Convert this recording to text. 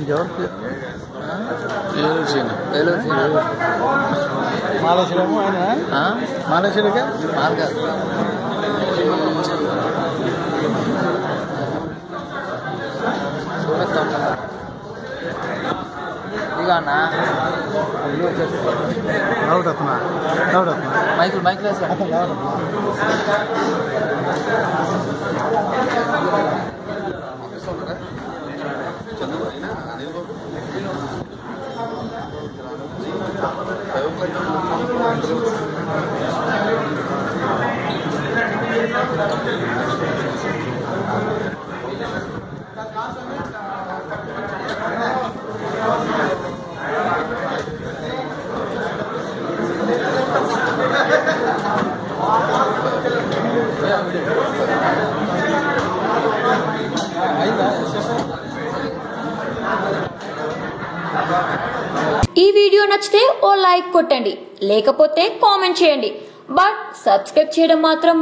మాలేశ్వరము ఆయన మాలేశ్వరిగా మార్గ మైకులు మైకులు ఈ వీడియో నచ్చితే ఓ లైక్ కొట్టండి, లేకపోతే కామెంట్ చేయండి. బట్ సబ్స్క్రైబ్ చేయడం మాత్రం